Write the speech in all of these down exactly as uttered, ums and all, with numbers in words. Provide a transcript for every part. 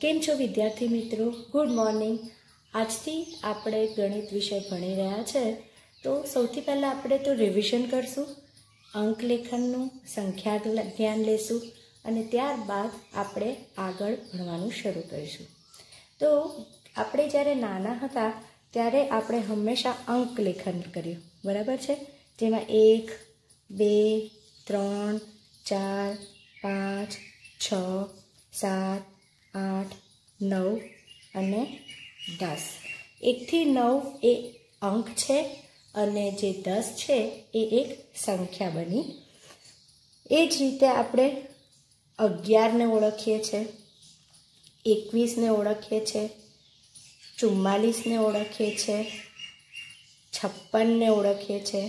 केम छो विद्यार्थी मित्रों, गुड मॉर्निंग। आज थी आपणे गणित विषय भणी रह्या छे तो सौथी पहला आपणे तो रिविजन करशुं, अंक लेखननुं, संख्या ज्ञान लेशुं अने त्यारबाद आपणे आगळ भणवानुं शरू करीशुं। तो आपणे ज्यारे नाना हता त्यारे आपणे हमेशा अंक लेखन कर्युं, बराबर छे। जेमां एक, बे, त्रण, चार, पांच, छ, सात, आठ, नौ अने दस। एक थी नौ ए अंक छे अने जे दस छे ए एक संख्या बनी। ए ज रीते आपणे अगियार ने ओळखीए छे, एकवीस ने ओळखीए छे, चुम्मालीस ने ओळखीए छे, छप्पन ने ओळखीए छे,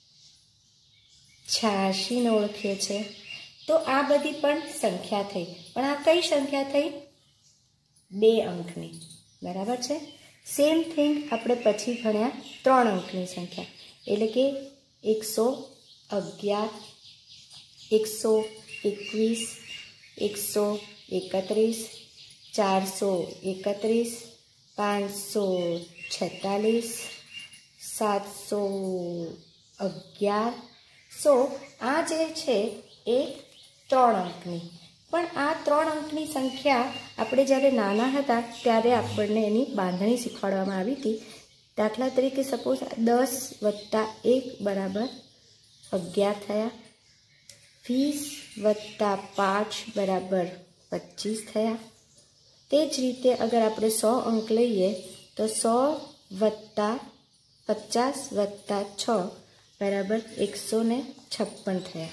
छ्यासी ने ओळखीए छे। तो आ बधी पण संख्या थई, पण आ कई संख्या थई? बे अंकनी, बराबर छे। सेम थिंग आपणे पछी भण्या त्रण अंकनी संख्या, एटले के एक सौ अगियार, एक सौ एकवीस, एक सौ एकत्रीस, चार सौ एकत्रीस, पांच सौ छतालीस, सात सौ अगियार। सो आ जे छे ए त्रण अंकनी, पण आ त्रण अंकनी संख्या आपणे ज्यारे नाना हता त्यारे आपणे एनी बांधणी शीखवाडवामां आवी हती। दाखला तरीके सपोज दस वत्ता एक बराबर अगियार थया, वीस वत्ता पांच बराबर पच्चीस थया। ते ज रीते अगर आपणे सौ अंक लईए तो सौ वत्ता पचास वत्ता छ बराबर एक सौ ने छप्पन थया।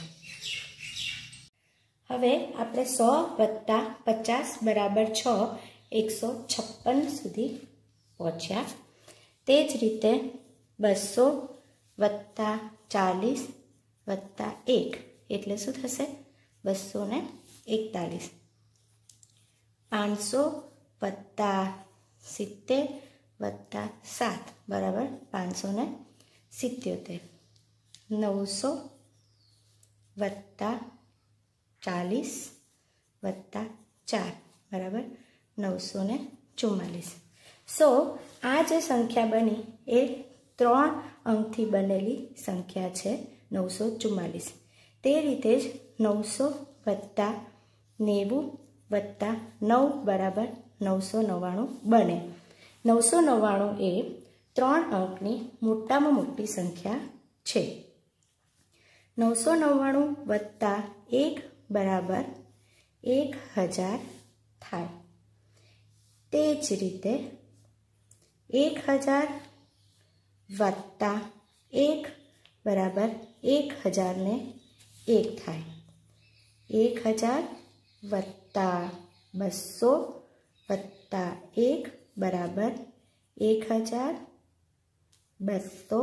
हवे आपणे सौ वत्ता पचास बराबर छ एक सौ छप्पन सुधी पहोंच्या। ते ज रीते बसो वत्ता चालीस वत्ता एक एटले शुं थशे? बसो ने एकतालीस। पांच सौ वत्ता सित्तेर वत्ता सात बराबर पांच सौ ने सित्योतेर। नौ सौ वत्ता चालीस वत्ता चार बराबर नौ सौ ने चुम्मालीस। सो आ जे संख्या बनी ए त्रण अंकथी बनेली संख्या छे नौ सौ चुम्मालीस। ते रीते ज नौ सौ वत्ता नेवु वत्ता नौ बराबर नौ सौ नव्वाणु बने। नौ सौ नव्वाणु ए त्रण अंकनी मोटामां मोटी संख्या छे। नौ सौ नव्वाणु वत्ता एक बराबर एक हज़ार थाय। ते ज रीते एक हज़ार वत्ता एक बराबर एक हज़ार ने एक थाय। एक हज़ार वत्ता बसो वत्ता एक बराबर एक हज़ार बसो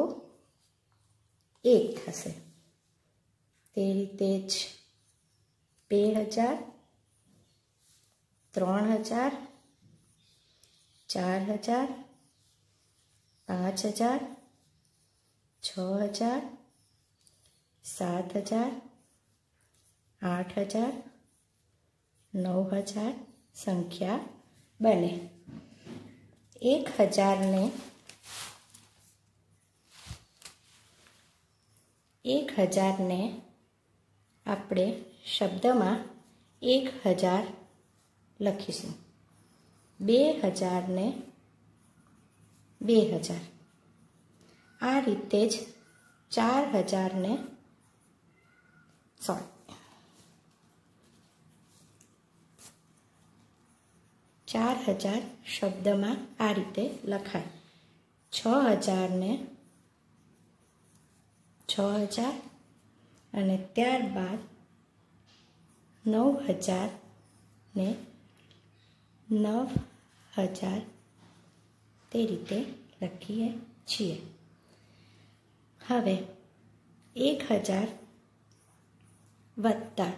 एक थशे। ते रीते ज बे हज़ार, त्रण हज़ार, चार हज़ार, पांच हज़ार, छ हज़ार, सात हज़ार, आठ हज़ार, नौ हज़ार संख्या बने। एक हज़ार ने एक हज़ार ने आपणे शब्दमां एक हज़ार लखीशुं। बे हज़ार ने बे हज़ार। आ रीते ज चार हज़ार ने सॉरी चार हज़ार शब्दमां आ रीते लखाय। छ हज़ार ने छ हज़ार अने त्यारबाद नौ हज़ार ने नव हज़ार ते रीते लखीए छीए। हवे एक हज़ार वत्ता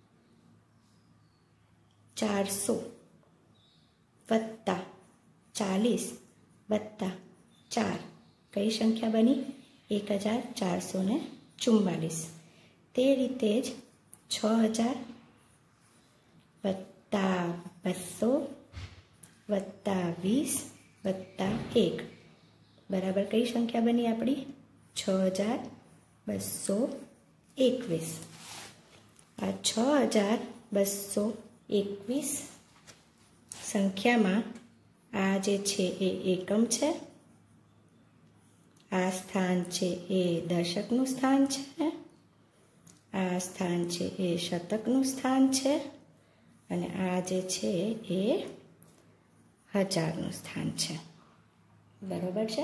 चार सौ वत्ता चालीस वत्ता चार कई संख्या बनी? एक हज़ार चार सौ ने चुम्मालीस। ते रीते ज छ हज़ार वत्ता बसो વીસ વત્તા એક બરાબર કઈ સંખ્યા બની આપણી? છ હજાર બસો એકવીસ. આ છ હજાર બસો એકવીસ સંખ્યામાં આ જે છે એ એકમ છે, આ સ્થાન છે એ દશકનું સ્થાન છે, આ સ્થાન છે એ શતકનું સ્થાન છે, અને આ જે છે એ હજારનું સ્થાન છે. બરાબર છે?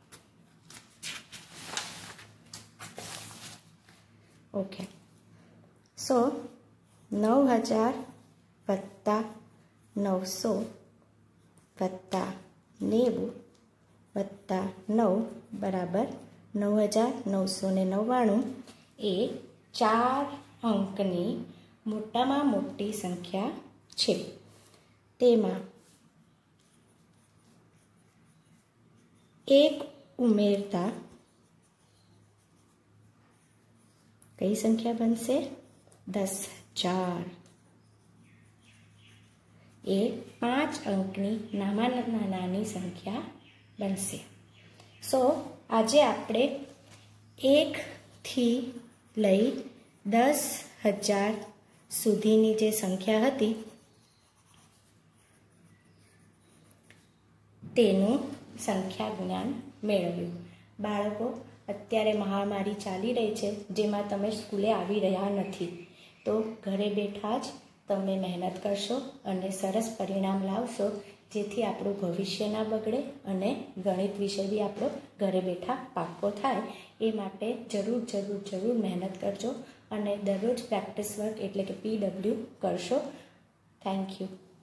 ઓકે. સો નવ હજાર વત્તા નવસો વત્તા નેવું વત્તા નવ બરાબર નવ હજાર નવસો ને નવ્વાણું એ ચાર અંકની મોટામાં મોટી સંખ્યા છે. તેમાં એક ઉમેરતા કઈ સંખ્યા બનશે? દસ હજાર. એ પાંચ અંકની નાનામાં નાની સંખ્યા બનશે. સો આજે આપણે એકથી લઈ દસ હજાર સુધીની જે સંખ્યા હતી તેનું સંખ્યા જ્ઞાન મેળવ્યું. બાળકો, અત્યારે મહામારી ચાલી રહી છે જેમાં તમે સ્કૂલે આવી રહ્યા નથી, તો ઘરે બેઠા જ તમે મહેનત કરશો અને સરસ પરિણામ લાવશો, જેથી આપણું ભવિષ્ય ના બગડે અને ગણિત વિષય બી આપણો ઘરે બેઠા પાક્કો થાય. એ માટે જરૂર જરૂર જરૂર મહેનત કરજો અને દરરોજ પ્રેક્ટિસ વર્ક એટલે કે પી ડબલ્યુ કરશો. Thank you.